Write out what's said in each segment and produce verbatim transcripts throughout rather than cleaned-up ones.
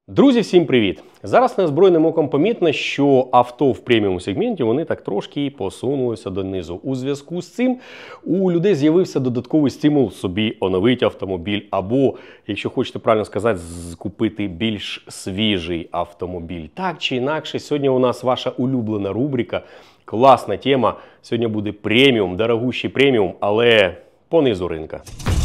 Друзі, всім привіт! Зараз неозброєним оком помітно, що авто в преміум сегменті вони так трошки посунулися донизу. У зв'язку з цим у людей з'явився додатковий стимул собі оновити автомобіль або, якщо хочете правильно сказати, купити більш свіжий автомобіль. Так чи інакше, сьогодні у нас ваша улюблена рубрика, класна тема. Сьогодні буде преміум, дорогущий преміум, але по низу ринка.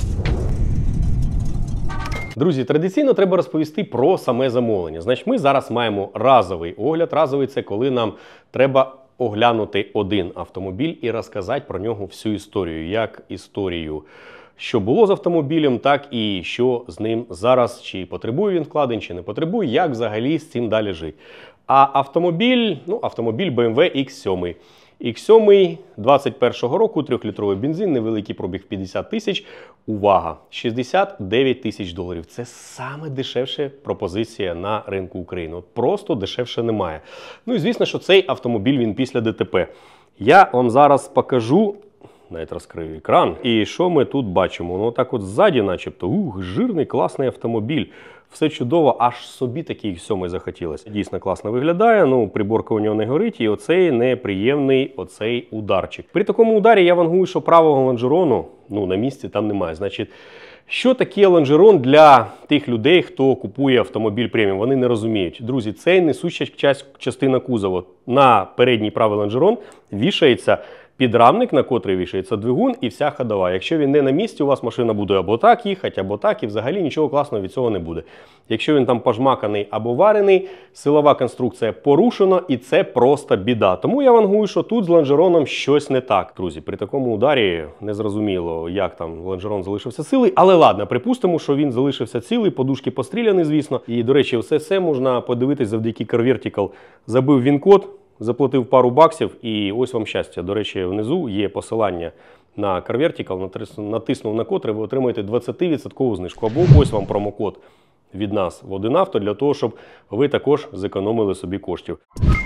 Друзі, традиційно треба розповісти про саме замовлення. Значить, ми зараз маємо разовий огляд. Разовий – це коли нам треба оглянути один автомобіль і розказати про нього всю історію. Як історію, що було з автомобілем, так і що з ним зараз, чи потребує він вкладень, чи не потребує, як взагалі з цим далі жити. А автомобіль, ну, автомобіль бе ем ве ікс сім. ікс сім двадцять першого року, трьохлітровий бензин, невеликий пробіг п'ятдесят тисяч. Увага! шістдесят дев'ять тисяч доларів. Це саме дешевша пропозиція на ринку України. От просто дешевше немає. Ну і звісно, що цей автомобіль, він після де те пе. Я вам зараз покажу, навіть розкрию екран, і що ми тут бачимо. Ну так от ззаді начебто, ух, жирний, класний автомобіль. Все чудово, аж собі такий ікс сім захотілося. Дійсно класно виглядає, ну, приборка у нього не горить, і оцей неприємний оцей ударчик. При такому ударі я вангую, що правого лонжерону, ну, на місці там немає. Значить, що таке лонжерон для тих людей, хто купує автомобіль преміум? Вони не розуміють. Друзі, це несуща частина кузова. На передній правий лонжерон вішається підрамник, на котрий вішається двигун і вся ходова. Якщо він не на місці, у вас машина буде або так їхати, або так, і взагалі нічого класного від цього не буде. Якщо він там пожмаканий або варений, силова конструкція порушена, і це просто біда. Тому я вангую, що тут з лонжероном щось не так. Друзі, при такому ударі не зрозуміло, як там лонжерон залишився цілий, але ладно, припустимо, що він залишився цілий, подушки постріляні, звісно. І, до речі, все це можна подивитись завдяки Car Vertical. Забив він код, заплатив пару баксів і ось вам щастя. До речі, внизу є посилання на Car Vertical, натиснув на котре, ви отримаєте двадцять відсотків знижку. Або ось вам промокод від нас в один авто, для того, щоб ви також зекономили собі коштів.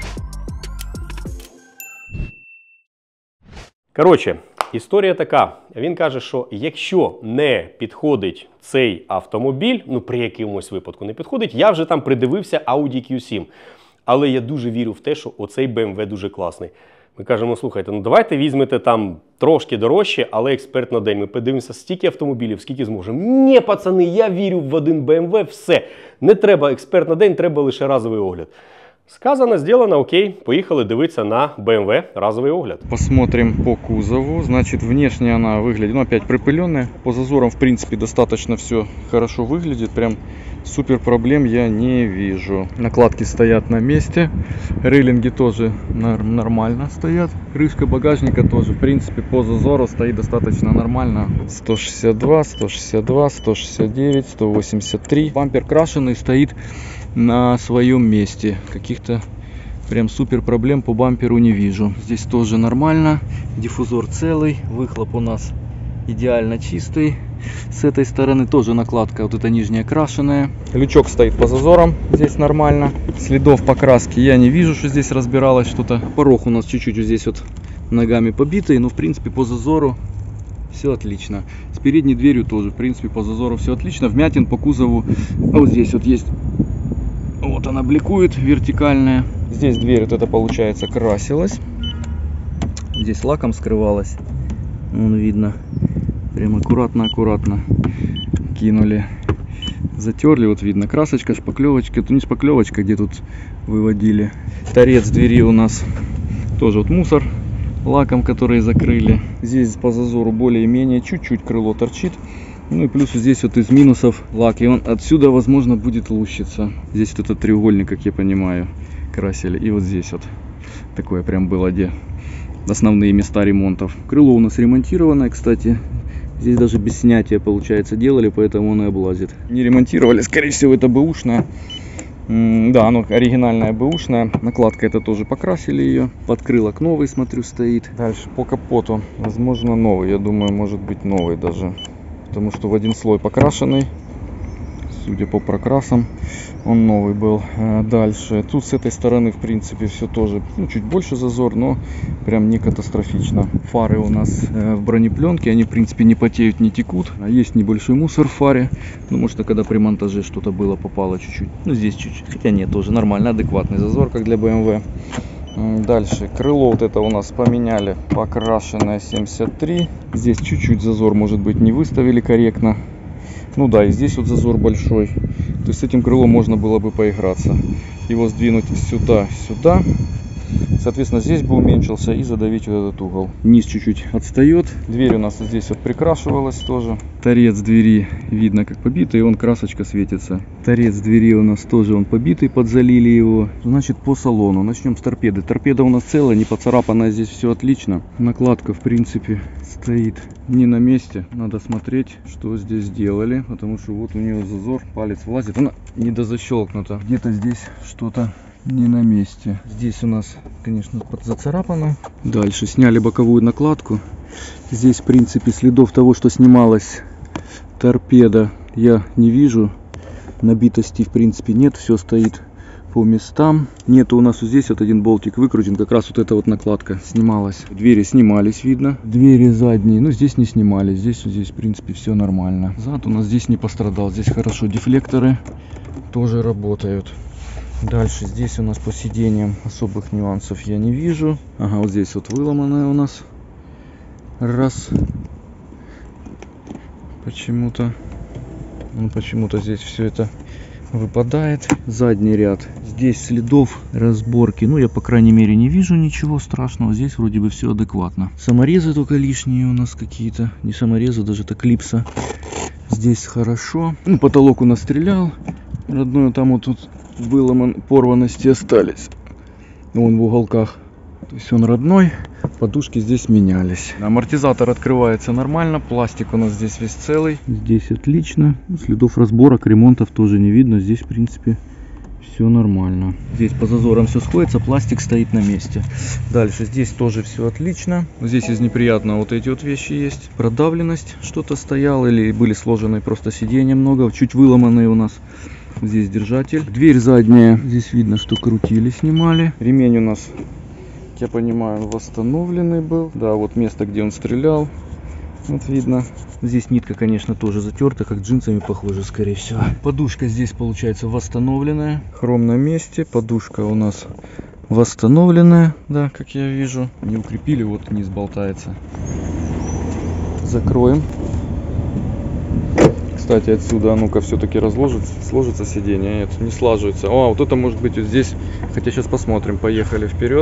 Коротше, історія така. Він каже, що якщо не підходить цей автомобіль, ну при якомусь випадку не підходить, я вже там придивився Audi кью сім. Але я дуже вірю в те, що оцей бе ем ве дуже класний. Ми кажемо, слухайте, ну давайте візьмете там трошки дорожче, але експерт на день. Ми подивимося, стільки автомобілів, скільки зможемо. Ні, пацани, я вірю в один бе ем ве, все. Не треба експерт на день, треба лише разовий огляд. Сказано, сделано, окей, поїхали дивитися на бе ем ве разовий огляд. Посмотрим по кузову. Значит, внешне она выглядит, ну, опять припыленная. По зазорам, в принципе, достаточно все хорошо выглядит. Прям супер проблем я не вижу. Накладки стоят на месте. Рейлинги тоже нормально стоят. Крышка багажника тоже, в принципе, по зазору стоит достаточно нормально. сто шестьдесят два, сто шестьдесят два, сто шестьдесят девять, сто восемьдесят три. Бампер крашеный, стоит на своем месте. Каких-то прям супер проблем по бамперу не вижу. Здесь тоже нормально. Диффузор целый. Выхлоп у нас идеально чистый. С этой стороны тоже накладка вот эта нижняя крашеная. Лючок стоит по зазорам. Здесь нормально. Следов покраски я не вижу, что здесь разбиралось что-то. Порог у нас чуть-чуть вот здесь вот ногами побитый. Но в принципе по зазору все отлично. С передней дверью тоже в принципе по зазору все отлично. Вмятин по кузову вот здесь вот есть. Вот она бликует, вертикальная. Здесь дверь вот это получается красилась. Здесь лаком скрывалась. Вон видно. Прям аккуратно-аккуратно кинули. Затерли, вот видно красочка, шпаклевочка. Это не шпаклевочка, где тут выводили. Торец двери у нас тоже вот мусор лаком, который закрыли. Здесь по зазору более-менее чуть-чуть крыло торчит. Ну и плюс здесь вот из минусов лак, и он отсюда возможно будет лущиться. Здесь вот этот треугольник, как я понимаю, красили. И вот здесь вот такое прям было, где основные места ремонтов. Крыло у нас ремонтированное, кстати. Здесь даже без снятия, получается, делали, поэтому оно и облазит. Не ремонтировали, скорее всего, это бэушное. Да, оно оригинальное бэушное. Накладка это тоже покрасили ее. Подкрылок новый, смотрю, стоит. Дальше по капоту, возможно, новый. Я думаю, может быть новый даже. Потому что в один слой покрашенный. судя по прокрасам, он новый был. Дальше, тут с этой стороны, в принципе, все тоже, ну, чуть больше зазор, но прям не катастрофично. Фары у нас в бронепленке, они, в принципе, не потеют, не текут. А есть небольшой мусор в фаре, ну, может, когда при монтаже что-то было, попало чуть-чуть. Ну, здесь чуть-чуть, хотя нет, тоже нормально, адекватный зазор, как для бэ эм вэ. Дальше, крыло вот это у нас поменяли, покрашенное семьдесят три. Здесь чуть-чуть зазор, может быть, не выставили корректно. Ну да, и здесь вот зазор большой. То есть с этим крылом можно было бы поиграться. Его сдвинуть сюда, сюда. Соответственно, здесь бы уменьшился и задавить вот этот угол. Низ чуть-чуть отстает. Дверь у нас здесь вот прикрашивалась тоже. Торец двери видно как побитый, и он красочка светится. Торец двери у нас тоже он побитый, подзалили его. Значит, по салону. Начнем с торпеды. Торпеда у нас целая, не поцарапанная, здесь все отлично. Накладка, в принципе, стоит не на месте. Надо смотреть, что здесь сделали, потому что вот у нее зазор, палец влазит. Она недозащелкнута. Где-то здесь что-то не на месте. Здесь у нас, конечно, подзацарапано. Дальше сняли боковую накладку. Здесь, в принципе, следов того, что снималась торпеда, я не вижу. Набитости, в принципе, нет. Все стоит по местам. Нету у нас вот здесь вот один болтик выкрутен. Как раз вот эта вот накладка снималась. Двери снимались, видно. Двери задние, но здесь не снимались. Здесь, здесь, в принципе, все нормально. Зад у нас здесь не пострадал. Здесь хорошо. Дефлекторы тоже работают. Дальше здесь у нас по сиденьям особых нюансов я не вижу. Ага, вот здесь вот выломанная у нас. Раз. Почему-то. Ну, почему-то здесь все это выпадает. Задний ряд. Здесь следов разборки. Ну, я, по крайней мере, не вижу ничего страшного. Здесь вроде бы все адекватно. Саморезы только лишние у нас какие-то. Не саморезы, даже это клипса. Здесь хорошо. Ну, потолок у нас стрелял. Родной, там вот тут выломан, порванности остались. Вон в уголках. То есть он родной. Подушки здесь менялись. Амортизатор открывается нормально. Пластик у нас здесь весь целый. Здесь отлично. Следов разборок, ремонтов тоже не видно. Здесь, в принципе, все нормально. Здесь по зазорам все сходится. Пластик стоит на месте. Дальше здесь тоже все отлично. Здесь из неприятного вот эти вот вещи есть. Продавленность что-то стояло. Или были сложены просто сиденья много. Чуть выломанные у нас. Здесь держатель. Дверь задняя. Здесь видно, что крутили, снимали. Ремень у нас, я понимаю, восстановленный был. Да, вот место, где он стрелял. Вот видно. Здесь нитка, конечно, тоже затерта, как джинсами похоже, скорее всего. Подушка здесь, получается, восстановленная. Хром на месте. Подушка у нас восстановленная. Да, как я вижу. Не укрепили, вот низ болтается. Закроем. Кстати, отсюда, ну-ка, все-таки разложится, сложится сиденье. Нет, не слаживается. О, вот это может быть вот здесь. Хотя сейчас посмотрим. Поехали вперед.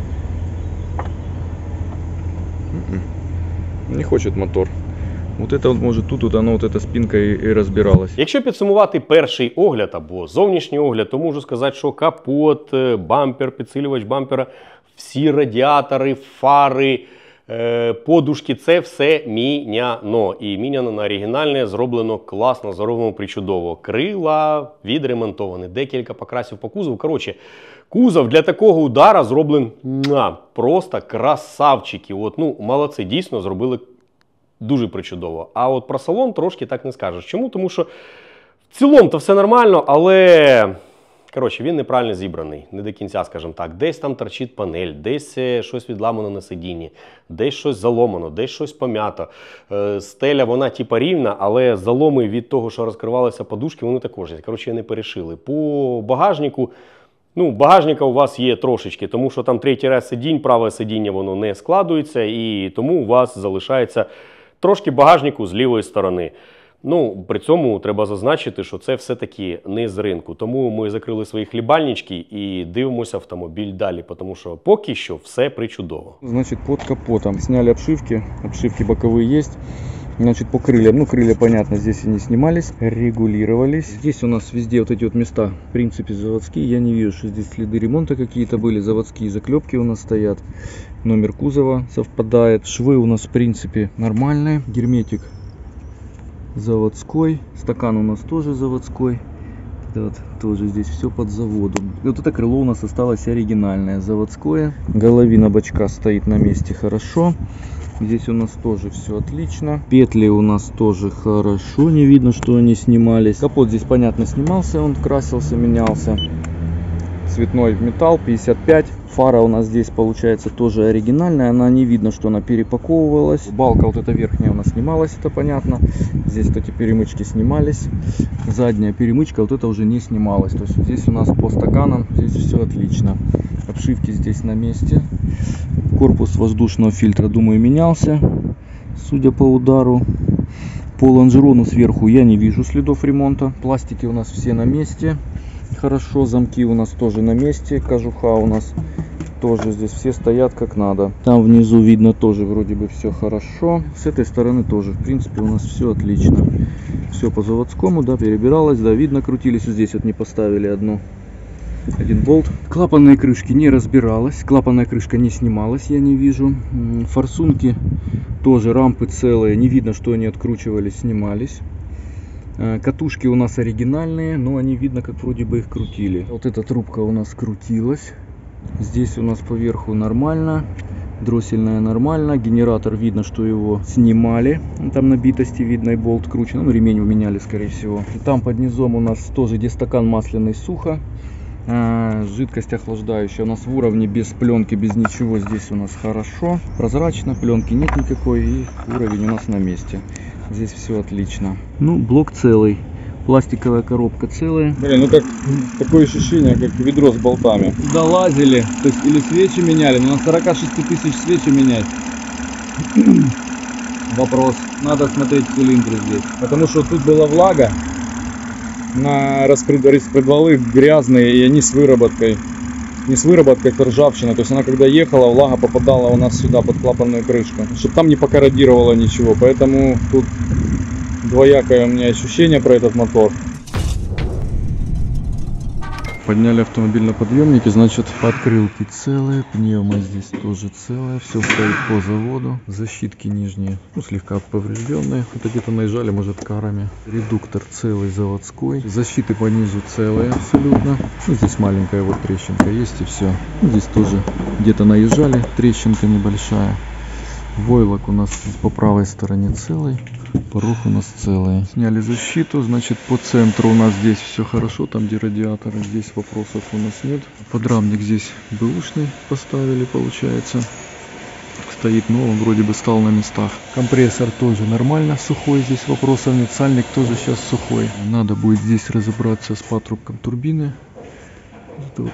Не хочет мотор. Вот это вот може тут, оно вот эта спинка і, і розбиралась. Якщо підсумувати перший огляд або зовнішній огляд, то можу сказати, що капот, бампер, підсилювач бампера, всі радіатори, фари, подушки, це все міняно. І міняно на оригінальне, зроблено класно, зроблено причудово. Крила відремонтовані, декілька покрасів по кузову. Коротше, кузов для такого удара зроблений просто красавчики. От, ну, молодці, дійсно зробили дуже причудово. А от про салон трошки так не скажеш. Чому? Тому що в цілому то все нормально, але коротше, він неправильно зібраний. Не до кінця, скажімо так. Десь там торчить панель, десь щось відламано на сидінні, десь щось заломано, десь щось пом'ято. Стеля, вона типа рівна, але заломи від того, що розкривалися подушки, вони також є. Коротше, не перешили. По багажнику, ну, багажника у вас є трошечки, тому що там третій ряд сидінь, праве сидіння, воно не складується, і тому у вас залишається трошки багажнику з лівої сторони. Ну, при цьому треба зазначити, що це все-таки не з ринку. Тому ми закрили свої хлібальнички і дивимося автомобіль далі, тому що поки що все причудово. Значить, під капотом сняли обшивки, обшивки боковые есть. Значит, по крыльям, ну, крылья, понятно, здесь они снимались, регулировались. Здесь у нас везде вот эти вот места, в принципе, заводские. Я не вижу, что здесь следы ремонта какие-то были. Заводские заклепки у нас стоят. Номер кузова совпадает. Швы у нас, в принципе, нормальные. Герметик заводской. Стакан у нас тоже заводской. Вот, тоже здесь все под заводом. И вот это крыло у нас осталось оригинальное, заводское. Головина бачка стоит на месте хорошо. Здесь у нас тоже все отлично. Петли у нас тоже хорошо, не видно, что они снимались. Капот здесь, понятно, снимался, он красился, менялся. Цветной металл, пятьдесят пять. Фара у нас здесь получается тоже оригинальная, она не видно, что она перепаковывалась. Балка вот эта верхняя у нас снималась, это понятно. Здесь, кстати, перемычки снимались. Задняя перемычка вот это уже не снималась. То есть здесь у нас по стаканам, здесь все отлично. Обшивки здесь на месте. Корпус воздушного фильтра, думаю, менялся, судя по удару. По лонжерону сверху я не вижу следов ремонта. Пластики у нас все на месте. Хорошо, замки у нас тоже на месте. Кожуха у нас тоже здесь все стоят как надо. Там внизу видно тоже вроде бы все хорошо. С этой стороны тоже, в принципе, у нас все отлично. Все по заводскому, да, перебиралось, да, видно, крутились. Вот здесь вот не поставили одну. Один болт. Клапанные крышки не разбиралась. Клапанная крышка не снималась, я не вижу. Форсунки тоже, рампы целые. Не видно, что они откручивались, снимались. Катушки у нас оригинальные, но они видно, как вроде бы их крутили. Вот эта трубка у нас крутилась. Здесь у нас поверху нормально. Дроссельная нормально. Генератор видно, что его снимали. Там на битости видно и болт кручен. Ну, ремень уменяли, скорее всего. И там под низом у нас тоже, где стакан масляный, сухо. А, жидкость охлаждающая у нас в уровне, без пленки, без ничего. Здесь у нас хорошо, прозрачно, пленки нет никакой, и уровень у нас на месте. Здесь все отлично. Ну, блок целый, пластиковая коробка целая. Блин, ну как такое ощущение, как ведро с болтами. Долазили, то есть или свечи меняли, но на сорок шесть тысяч свечи менять. Вопрос, надо смотреть цилиндры здесь, Потому что тут была влага. На распредвалы грязные, и они с выработкой. Не с выработкой, это ржавчина. То есть она когда ехала, влага попадала у нас сюда под клапанную крышку. Чтобы там не покорродировало ничего. Поэтому тут двоякое у меня ощущение про этот мотор. Подняли автомобиль на подъемнике, значит, подкрылки целые, пневма здесь тоже целая, все стоит по заводу. Защитки нижние, ну, слегка поврежденные, это где-то наезжали, может, карами. Редуктор целый, заводской. Защиты по низу целые абсолютно. Ну, здесь маленькая вот трещинка есть и все. Ну, здесь тоже где-то наезжали, трещинка небольшая. Войлок у нас по правой стороне целый, порог у нас целый. Сняли защиту, значит, по центру у нас здесь все хорошо, там где радиаторы, здесь вопросов у нас нет. Подрамник здесь бэушный поставили, получается. Стоит новым, вроде бы стал на местах. Компрессор тоже нормально, сухой, здесь вопросов нет. Сальник тоже сейчас сухой. Надо будет здесь разобраться с патрубком турбины. Тут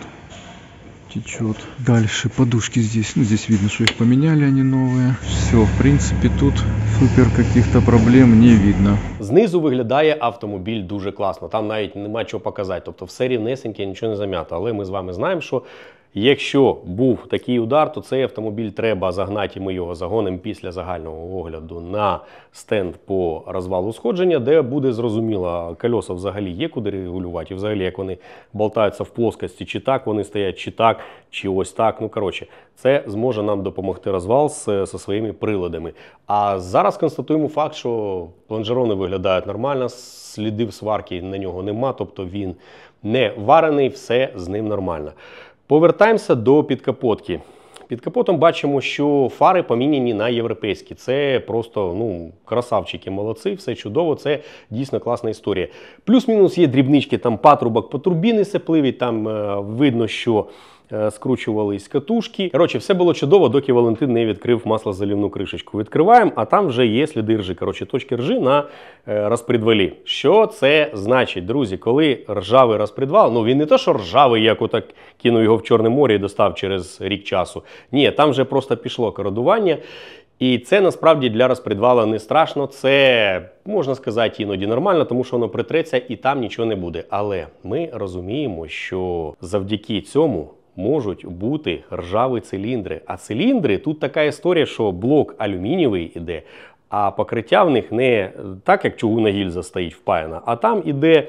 течет. Дальше подушки здесь, ну здесь видно, что их поменяли, они новые. Все, в принципе, тут супер каких-то проблем не видно. Знизу виглядає автомобіль дуже класно, там навіть нема чого показати, тобто все рівнесеньке, нічого не зам'ято. Але ми з вами знаємо, що якщо був такий удар, то цей автомобіль треба загнати, і ми його загонимо після загального огляду на стенд по розвалу сходження, де буде зрозуміло, кольоса взагалі є куди регулювати, і взагалі як вони болтаються в плоскості, чи так вони стоять, чи так, чи ось так. Ну, коротше, це зможе нам допомогти розвал з, зі своїми приладами. А зараз констатуємо факт, що лонжерони виглядають нормально, слідів сварки на нього нема, тобто він не варений, все з ним нормально. Повертаємося до підкапотки. Під капотом бачимо, що фари поміняні на європейські. Це просто, ну, красавчики, молодці, все чудово, це дійсно класна історія. Плюс-мінус є дрібнички, там патрубок по турбіни сепливі, там е, видно, що е, скручувались катушки. Коротше, все було чудово, доки Валентин не відкрив маслозалівну кришечку. Відкриваємо, а там вже є сліди ржи. Коротше, точки ржи на е, розпредвалі. Що це значить, друзі? Коли ржавий розпредвал, ну він не то, що ржавий, як отак кинув його в Чорне море і достав через рік часу. Ні, там вже просто пішло кородування. І це насправді для розпредвала не страшно, це, можна сказати, іноді нормально, тому що воно притреться і там нічого не буде. Але ми розуміємо, що завдяки цьому можуть бути ржаві циліндри. А циліндри, тут така історія, що блок алюмінієвий іде, а покриття в них не так, як чугунна гільза стоїть впаяна, а там іде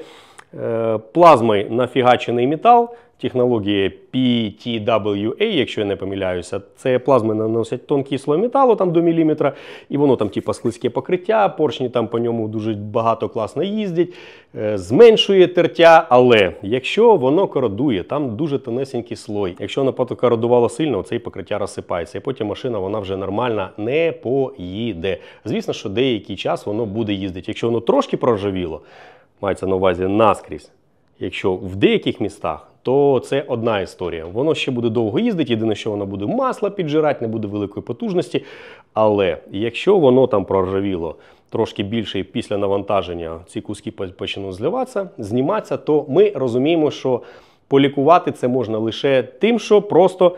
Е, плазмою нафігачений метал, технологія пі ті дабл ю ей, якщо я не помиляюся, це плазми наносять тонкий слой металу там до міліметра, і воно там типу слизьке покриття, поршні там по ньому дуже багато класно їздять, е, зменшує тертя, але якщо воно кородує, там дуже тонесенький слой, якщо воно кородувало сильно, цей покриття розсипається, і потім машина вона вже нормально не поїде. Звісно, що деякий час воно буде їздити. Якщо воно трошки проржавіло, мається на увазі наскрізь, якщо в деяких містах, то це одна історія. Воно ще буде довго їздити, єдине, що воно буде масло піджирати, не буде великої потужності. Але якщо воно там проржавіло трошки більше і після навантаження ці куски почнуть зливатися, зніматися, то ми розуміємо, що полікувати це можна лише тим, що просто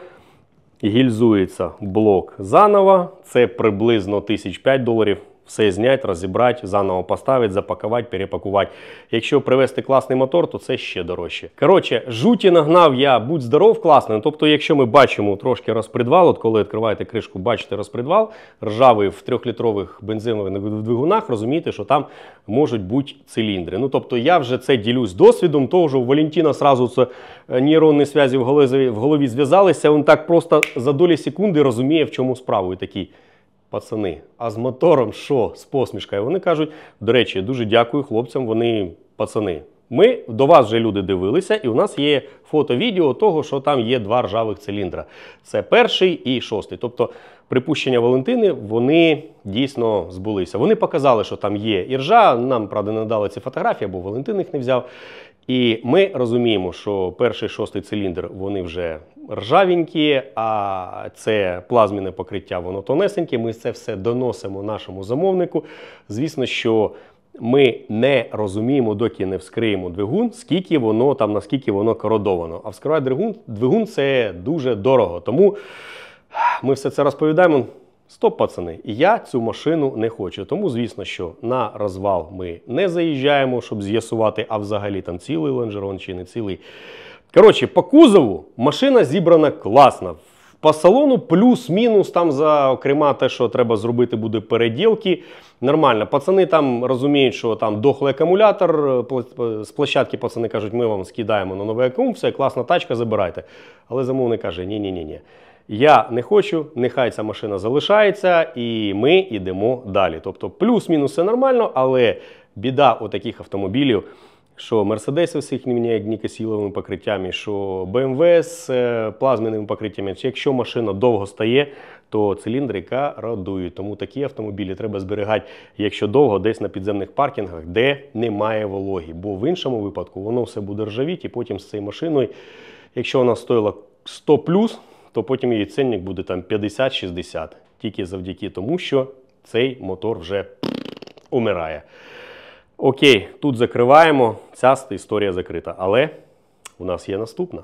гільзується блок заново. Це приблизно тисяч п'ять доларів. Все зняти, розібрати, заново поставити, запакувати, перепакувати. Якщо привезти класний мотор, то це ще дорожче. Коротше, жуті нагнав я, будь здоров, класно. Тобто, якщо ми бачимо трошки розпредвал, от коли відкриваєте кришку, бачите розпредвал, ржавий в трьохлітрових бензинових двигунах, розумієте, що там можуть бути циліндри. Ну, тобто, я вже це ділюсь досвідом, того, що у Валентина сразу це нейронні зв'язки в голові, в голові зв'язалися, він так просто за долі секунди розуміє, в чому справа. І такий: пацани, а з мотором що? З посмішкою. Вони кажуть, до речі, дуже дякую хлопцям, вони пацани. Ми, до вас вже люди дивилися, і у нас є фото-відео того, що там є два ржавих циліндра. Це перший і шостий. Тобто, припущення Валентини, вони дійсно збулися. Вони показали, що там є іржа, нам, правда, не дали ці фотографії, бо Валентин їх не взяв. І ми розуміємо, що перший і шостий циліндр, вони вже ржавенькі, а це плазміне покриття, воно тонесеньке. Ми це все доносимо нашому замовнику. Звісно, що ми не розуміємо, доки не вскриємо двигун, скільки воно там, наскільки воно кородовано. А вскривати двигун, двигун це дуже дорого. Тому ми все це розповідаємо. Стоп, пацани, я цю машину не хочу. Тому, звісно, що на розвал ми не заїжджаємо, щоб з'ясувати, а взагалі там цілий лонжерон чи не цілий. Коротше, по кузову машина зібрана класно. По салону плюс-мінус, там за окрема те, що треба зробити буде переділки, нормально. Пацани там розуміють, що там дохлий акумулятор, з площадки пацани кажуть, ми вам скидаємо на новий акум, все, класна тачка, забирайте. Але замовник каже, ні-ні-ні. Я не хочу, нехай ця машина залишається, і ми йдемо далі. Тобто плюс-мінус все нормально, але біда у таких автомобілів, що Мерседеси з їхніми гнікосіловими покриттями, що бе ем ве з плазменними покриттями. Якщо машина довго стає, то циліндри кородують. Тому такі автомобілі треба зберігати, якщо довго, десь на підземних паркінгах, де немає вологі. Бо в іншому випадку воно все буде ржавіти, і потім з цією машиною, якщо вона стоїла сто плюс, то потім її цінник буде там п'ятдесят-шістдесят. Тільки завдяки тому, що цей мотор вже умирає. Окей, тут закриваємо. Ця історія закрита. Але у нас є наступна.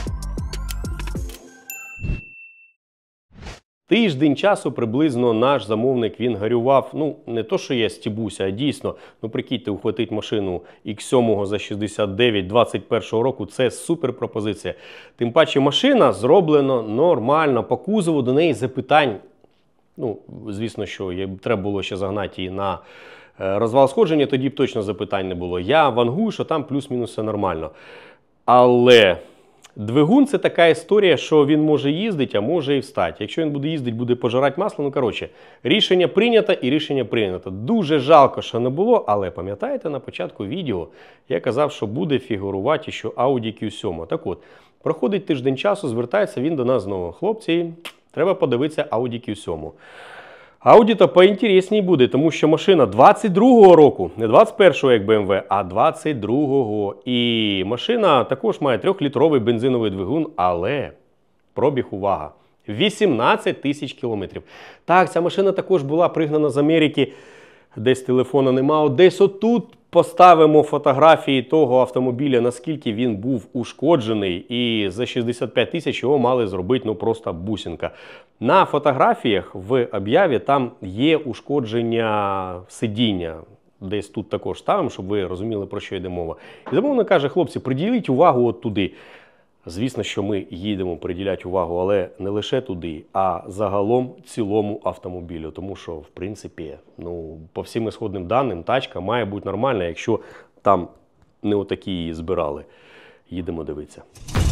Тиждень часу приблизно наш замовник, він горював, ну, не то, що я стібуся, а дійсно, ну, прикиньте, ухватити машину ікс сім за шістдесят дев'ять двадцять першого року, це супер пропозиція. Тим паче машина зроблена нормально, по кузову до неї запитань, ну, звісно, що треба було ще загнати її на розвал сходження, тоді б точно запитань не було. Я вангую, що там плюс-мінус все нормально. Але двигун – це така історія, що він може їздити, а може і встати. Якщо він буде їздити, буде пожирати масло, ну, коротше, рішення прийнято і рішення прийнято. Дуже жалко, що не було, але пам'ятаєте, на початку відео я казав, що буде фігурувати ще Audi кью сім. Так от, проходить тиждень часу, звертається він до нас знову. Хлопці, треба подивитися Audi кью сім. Audi-то поінтересній буде, тому що машина двадцять другого року, не двадцять першого, як бе ем ве, а двадцять другого. І машина також має трьохлітровий бензиновий двигун, але пробіг, увага, вісімнадцять тисяч кілометрів. Так, ця машина також була пригнана з Америки, десь телефона нема, десь отут поставимо фотографії того автомобіля, наскільки він був ушкоджений, і за шістдесят п'ять тисяч його мали зробити, ну, просто бусинка. На фотографіях в об'яві там є ушкодження сидіння. Десь тут також ставимо, щоб ви розуміли, про що йде мова. І замовник каже, хлопці, приділіть увагу от туди. Звісно, що ми їдемо приділяти увагу, але не лише туди, а загалом цілому автомобілю. Тому що, в принципі, ну, по всім ісходним даним, тачка має бути нормальна, якщо там не отакі її збирали. Їдемо дивитися.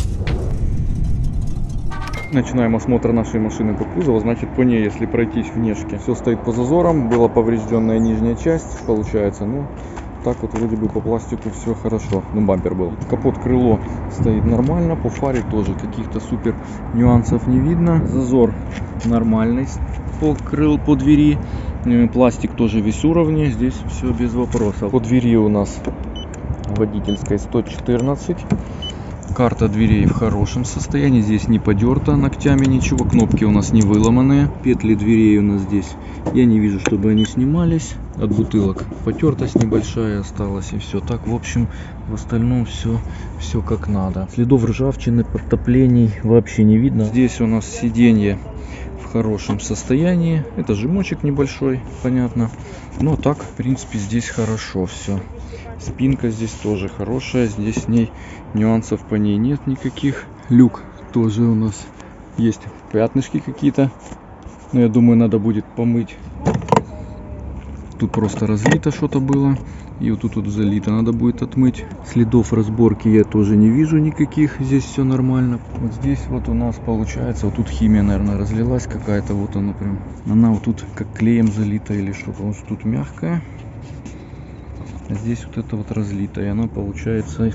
Начинаем осмотр нашей машины по кузову. Значит, по ней, если пройтись внешне, все стоит по зазорам. Была поврежденная нижняя часть, получается. Ну, так вот вроде бы по пластику все хорошо. Ну, бампер был. Капот, крыло стоит нормально. По фаре тоже каких-то супер нюансов не видно. Зазор нормальный по крыл, по двери. Пластик тоже весь уровне. Здесь все без вопросов. По двери у нас водительской сто четырнадцать. Карта дверей в хорошем состоянии, здесь не подерта ногтями ничего, кнопки у нас не выломанные, петли дверей у нас здесь, я не вижу, чтобы они снимались, от бутылок потертость небольшая осталась и все. Так, в общем, в остальном все, все как надо. Следов ржавчины, подтоплений вообще не видно. Здесь у нас сиденье в хорошем состоянии, это жмочек небольшой, понятно, но так, в принципе, здесь хорошо все. Спинка здесь тоже хорошая, здесь с ней нюансов по ней нет никаких. Люк тоже у нас есть пятнышки какие-то, но я думаю, надо будет помыть. Тут просто разлито что-то было, и вот тут вот залито, надо будет отмыть. Следов разборки я тоже не вижу никаких, здесь все нормально. Вот здесь вот у нас получается, вот тут химия, наверное, разлилась какая-то, вот она прям, она вот тут как клеем залита или что-то, потому что тут мягкая. Здесь вот это вот разлито, и она получается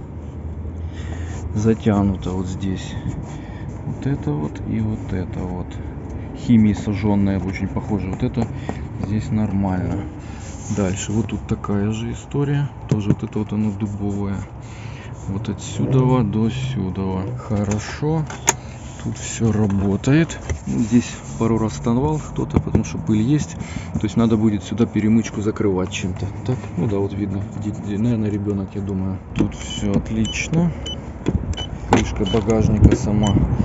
затянута вот здесь. Вот это вот и вот это вот. Химией сожженная, очень похоже. Вот это здесь нормально. Дальше, вот тут такая же история. Тоже вот это вот оно дубовое. Вот отсюда до сюда. Хорошо. Тут все работает. Здесь пару раз становал кто-то, потому что пыль есть. То есть надо будет сюда перемычку закрывать чем-то. Так, ну да, вот видно. Наверное, ребенок, я думаю. Тут все отлично. Крышка багажника сама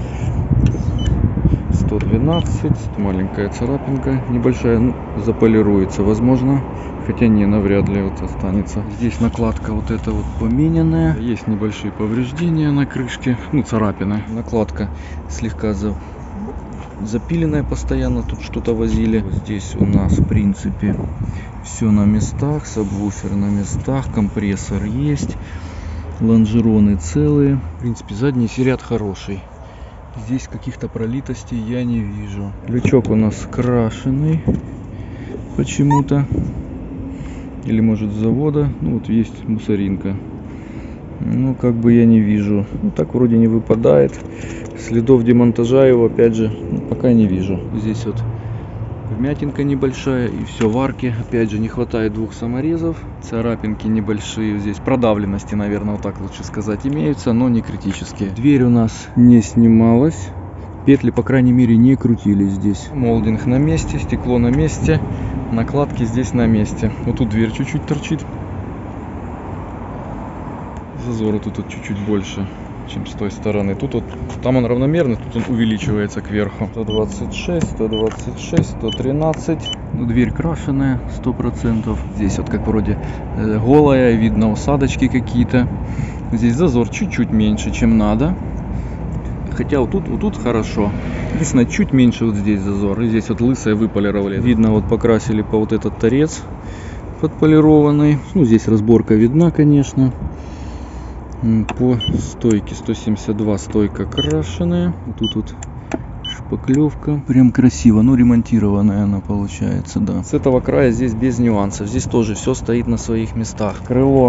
сто двенадцать. Маленькая царапинка небольшая. Ну, заполируется, возможно. Хотя не, навряд ли вот останется. Здесь накладка вот эта вот помененная. Есть небольшие повреждения на крышке. Ну, царапины. Накладка слегка за... запиленная постоянно. Тут что-то возили. Здесь у нас, в принципе, все на местах. Сабвуфер на местах. Компрессор есть. Лонжероны целые. В принципе, задний ряд хороший. Здесь каких-то пролитостей я не вижу. Лючок у нас крашеный почему-то. Или может с завода. Ну вот есть мусоринка. Ну как бы я не вижу. Ну так вроде не выпадает. Следов демонтажа его опять же ну, пока не вижу. Здесь вот вмятинка небольшая и все в арке. Опять же не хватает двух саморезов. Царапинки небольшие здесь. Продавленности, наверное, вот так лучше сказать, имеются, но не критические. Дверь у нас не снималась. Петли, по крайней мере, не крутились здесь. Молдинг на месте, стекло на месте. Накладки здесь на месте. Вот тут дверь чуть-чуть торчит. Зазора тут вот чуть-чуть больше, чем с той стороны. Тут вот, там он равномерный, тут он увеличивается кверху. сто двадцать шесть, сто двадцать шесть, сто тринадцать. Ну, дверь крашеная, сто процентов. Здесь вот как вроде э, голая, видно осадочки какие-то. Здесь зазор чуть-чуть меньше, чем надо. Хотя вот тут, вот тут хорошо. Единственное, чуть меньше вот здесь зазор. И здесь вот лысое выполировали. Видно, вот покрасили по вот этот торец подполированный. Ну, здесь разборка видна, конечно. По стойке сто семьдесят два стойка крашеная. Тут вот шпаклевка. Прям красиво. Ну, ремонтированная она получается, да. С этого края здесь без нюансов. Здесь тоже все стоит на своих местах. Крыло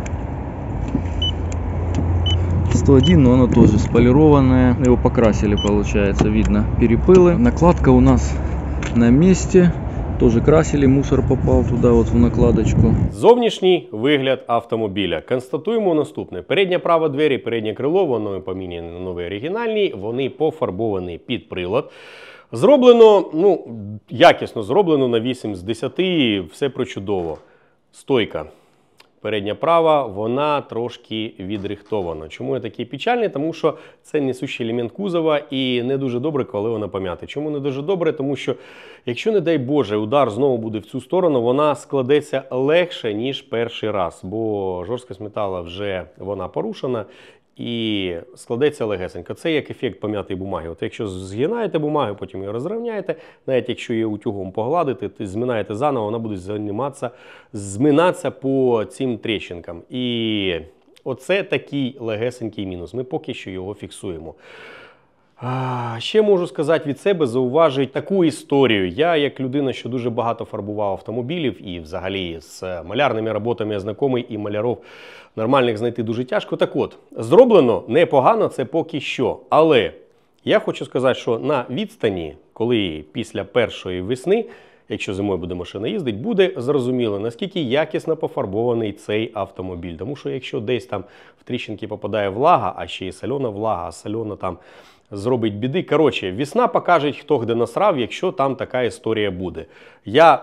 сто один, но оно тоже сполированное. Его покрасили, получается, видно перепылы. Накладка у нас на месте. Тоже красили, мусор попал туда вот в накладочку. Зовнішній вигляд автомобіля. Констатуємо наступне. Передня права двері, переднє крило, воно поміняне на нові оригінальні, вони пофарбовані під прилад. Зроблено, ну, якісно зроблено на вісім з десяти, все прочудово. Стойка. Передня права, вона трошки відрихтована. Чому я такий печальний? Тому що це несущий елемент кузова і не дуже добре, коли вона пом'ята. Чому не дуже добре? Тому що, якщо, не дай Боже, удар знову буде в цю сторону, вона складеться легше, ніж перший раз. Бо жорсткість металу вже вона порушена. і складеться легесенько. Це як ефект пом'ятої бумаги. От якщо згинаєте бумагу, потім її розрівняєте, навіть якщо її утюгом погладите, то зминаєте заново, вона буде займатися, зминатися по цим тріщинкам. І оце такий легесенький мінус. Ми поки що його фіксуємо. А, ще можу сказати від себе, зауважити таку історію. Я, як людина, що дуже багато фарбував автомобілів і взагалі з малярними роботами я знайомий, і малярів нормальних знайти дуже тяжко. Так от, зроблено непогано, це поки що. Але я хочу сказати, що на відстані, коли після першої весни, якщо зимою буде машина їздити, буде зрозуміло, наскільки якісно пофарбований цей автомобіль. Тому що якщо десь там в тріщинки попадає влага, а ще й сольона влага, а сольона там зробить біди. Коротше, весна покаже, хто де насрав, якщо там така історія буде. Я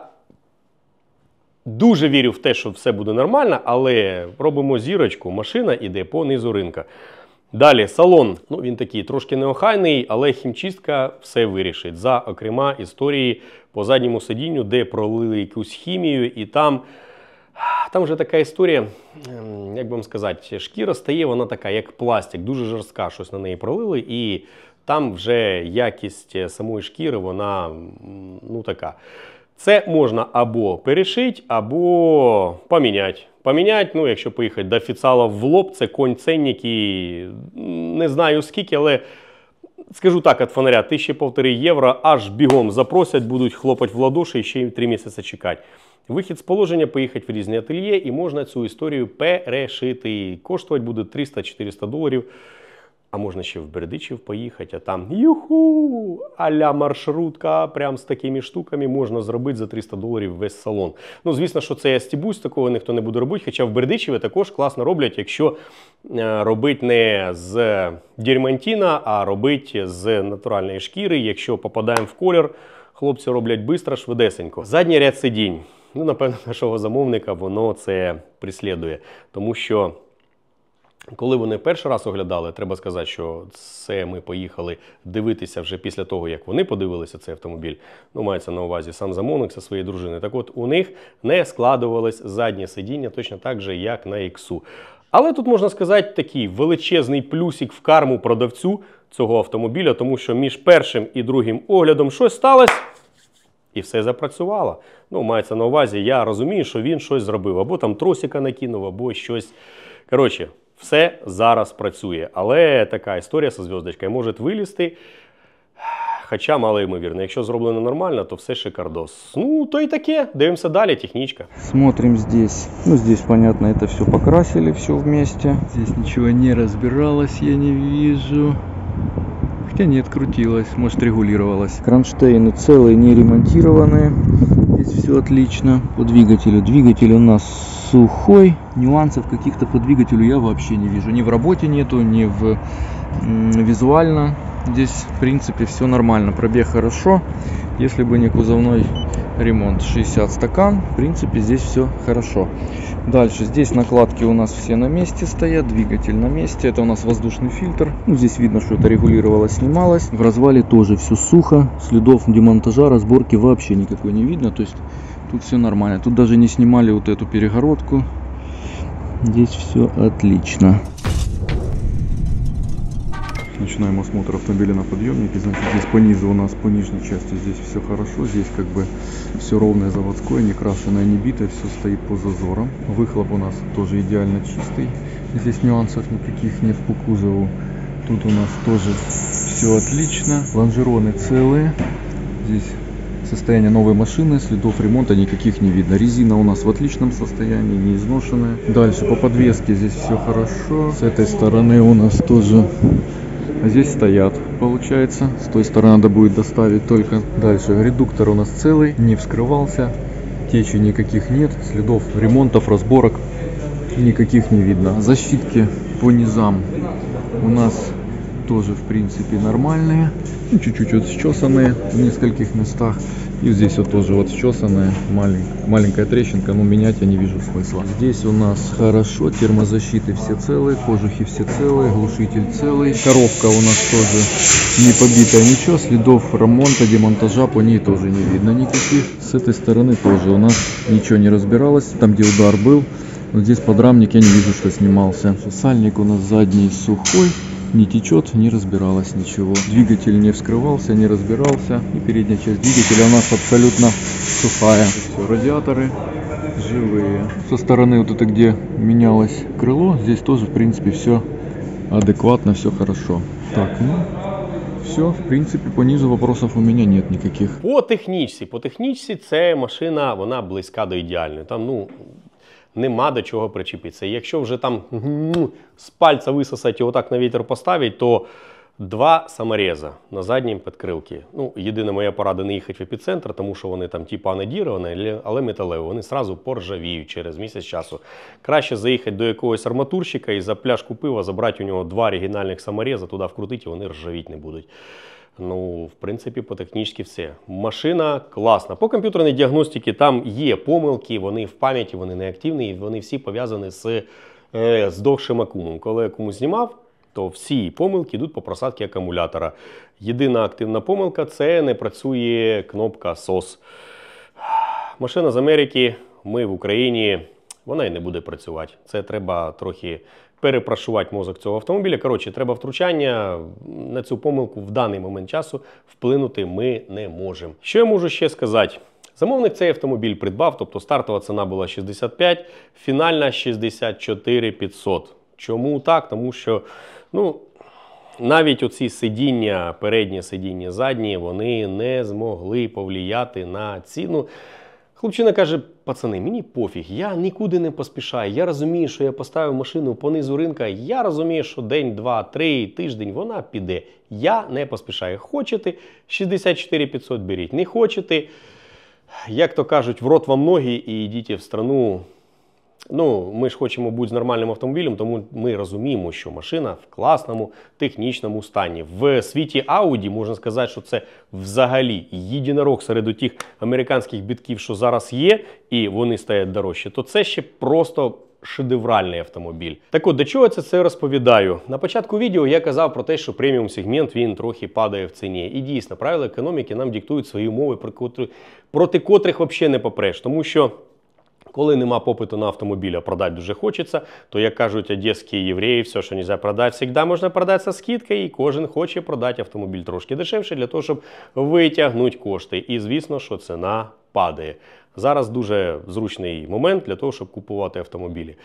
дуже вірю в те, що все буде нормально, але робимо зірочку, машина йде по низу ринка. Далі, салон. Ну, він такий трошки неохайний, але хімчистка все вирішить. За, окрема, історії по задньому сидінню, де пролили якусь хімію, і там, там вже така історія, як би вам сказати, шкіра стає, вона така, як пластик, дуже жорстка, щось на неї пролили, і там вже якість самої шкіри, вона, ну, така. Це можна або перешити, або поміняти. Поміняти, ну, якщо поїхати до офіціала в лоб, це конь-ценник і не знаю скільки, але скажу так, від фонаря, тисяча-півтори євро аж бігом запросять, будуть хлопати в ладоші і ще й три місяці чекати. Вихід з положення, поїхати в різні ательє і можна цю історію перешити. Коштувати буде триста-чотириста доларів. А можна ще в Бердичів поїхати, а там юху, а-ля маршрутка, прям з такими штуками можна зробити за триста доларів весь салон. Ну, звісно, що це я стібусь, такого ніхто не буде робити, хоча в Бердичеві також класно роблять, якщо робити не з дермантина, а робити з натуральної шкіри. Якщо попадаємо в колір, хлопці роблять швидко, швидесенько. Задній ряд сидінь. Ну, напевно, нашого замовника воно це прислідує, тому що коли вони перший раз оглядали, треба сказати, що це ми поїхали дивитися вже після того, як вони подивилися цей автомобіль. Ну, мається на увазі сам замовник зі своєю дружиною. Так от, у них не складувалось заднє сидіння точно так же, як на іксу. Але тут, можна сказати, такий величезний плюсик в карму продавцю цього автомобіля, тому що між першим і другим оглядом щось сталося, і все запрацювало. Ну, мається на увазі, я розумію, що він щось зробив. Або там тросика накинув, або щось. Коротше, все зараз працює, але така історія зі зв'язочкою може вилізти, хоча мало ймовірно. Якщо зроблено нормально, то все шикардос. Ну, то і таке. Дивимося далі, технічка. Смотрим здесь. Ну, здесь, понятно, это все покрасили, все вместе. Здесь ничего не разбиралось, я не вижу. Хотя нет, крутилось, может, регулировалось. Кронштейны целые, не ремонтированные. Здесь все отлично. По двигателю. Двигатель у нас сухой. Нюансов каких-то по двигателю я вообще не вижу. Ни в работе нету, ни в визуально. Здесь, в принципе, все нормально. Пробег хорошо. Если бы не кузовной ремонт шестьдесят стакан, в принципе, здесь все хорошо. Дальше, здесь накладки у нас все на месте стоят, двигатель на месте. Это у нас воздушный фильтр. Ну, здесь видно, что это регулировалось, снималось. В развале тоже все сухо. Следов демонтажа, разборки вообще никакой не видно. То есть тут все нормально. Тут даже не снимали вот эту перегородку. Здесь все отлично. Начинаем осмотр автомобиля на подъемнике. Значит, здесь по низу у нас, по нижней части, здесь все хорошо. Здесь как бы все ровное, заводское, не крашеное, не битое. Все стоит по зазорам. Выхлоп у нас тоже идеально чистый. Здесь нюансов никаких нет по кузову. Тут у нас тоже все отлично. Лонжероны целые. Здесь состояние новой машины, следов ремонта никаких не видно. Резина у нас в отличном состоянии, не изношенная. Дальше по подвеске здесь все хорошо. С этой стороны у нас тоже... Здесь стоят, получается. С той стороны надо будет доставить только. Дальше редуктор у нас целый, не вскрывался. Течи никаких нет. Следов ремонтов, разборок никаких не видно. Защитки по низам у нас тоже, в принципе, нормальные. Ну, чуть-чуть вот счесанные в нескольких местах. И здесь вот тоже вот счесанная маленькая, маленькая трещинка, но менять я не вижу смысла. Здесь у нас хорошо, термозащиты все целые, кожухи все целые, глушитель целый. Коробка у нас тоже не побитая, ничего, следов ремонта, демонтажа по ней тоже не видно никаких. С этой стороны тоже у нас ничего не разбиралось, там где удар был, Вот здесь подрамник я не вижу, что снимался. Сальник у нас задний сухой, не течет, не разбиралось ничего. Двигатель не вскрывался, не разбирался. И передняя часть двигателя у нас абсолютно сухая. Все, радиаторы живые. Со стороны вот это, где менялось крыло, здесь тоже в принципе все адекватно, все хорошо. Так, ну все, в принципі, по низу вопросов у мене нет никаких. По технічці, по технічці це машина, вона близька до ідеальної. Там, ну, нема до чого причепитися. Якщо вже там з пальця висосати і отак на вітер поставити, то два самореза на задній підкрилці. Ну, єдина моя порада не їхати в епіцентр, тому що вони там типу анодіровані, але металеві. Вони одразу поржавіють через місяць часу. Краще заїхати до якогось арматурщика і за пляшку пива забрати у нього два оригінальних самореза, туди вкрутити, і вони ржавіти не будуть. Ну, в принципі, по технічці все. Машина класна. По комп'ютерній діагностиці там є помилки, вони в пам'яті, вони не активні, і вони всі пов'язані з е, здовшим акумом. Коли я комусь знімав, то всі помилки йдуть по просадці акумулятора. Єдина активна помилка – це не працює кнопка сос. Машина з Америки, ми в Україні, вона і не буде працювати. Це треба трохи перепрашувати мозок цього автомобіля. Коротше, треба втручання. На цю помилку в даний момент часу вплинути ми не можемо. Що я можу ще сказати? Замовник цей автомобіль придбав, тобто стартова ціна була шістдесят п'ять, фінальна шістдесят чотири п'ятсот. Чому так? Тому що, ну, навіть оці сидіння, переднє сидіння, заднє, вони не змогли повлияти на ціну. Хлопчина каже: пацани, мені пофіг, я нікуди не поспішаю, я розумію, що я поставив машину по низу ринка, я розумію, що день, два, три, тиждень вона піде. Я не поспішаю. Хочете, шістдесят чотири п'ятсот беріть, не хочете, як то кажуть, в рот вам ноги і йдіть в страну. Ну, ми ж хочемо бути з нормальним автомобілем, тому ми розуміємо, що машина в класному технічному стані. В світі Audi можна сказати, що це взагалі єдинорог серед тих американських бітків, що зараз є, і вони стають дорожче, то це ще просто шедевральний автомобіль. Так от, до чого я це все розповідаю? На початку відео я казав про те, що преміум-сегмент, він трохи падає в ціні. І дійсно, правила економіки нам диктують свої умови, проти котрих взагалі не попреш. Тому що коли нема попиту на автомобіль, а продати дуже хочеться, то, як кажуть одеські євреї, все, що нельзя продати, завжди можна продати зі скидкою, і кожен хоче продати автомобіль трошки дешевше, для того, щоб витягнути кошти. І, звісно, що ціна падає. Зараз дуже зручний момент для того, щоб купувати автомобілі.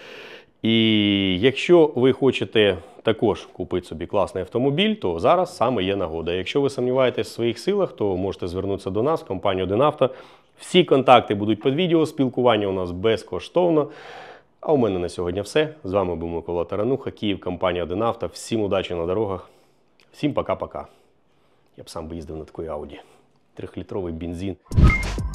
І якщо ви хочете також купити собі класний автомобіль, то зараз саме є нагода. Якщо ви сумніваєтесь в своїх силах, то можете звернутися до нас, в компанію один авто. Всі контакти будуть під відео, спілкування у нас безкоштовно. А у мене на сьогодні все. З вами був Микола Тарануха, Київ, компанія один авто. Всім удачі на дорогах. Всім пока-пока. Я б сам би їздив на такій Ауді. Трьохлітровий бензин.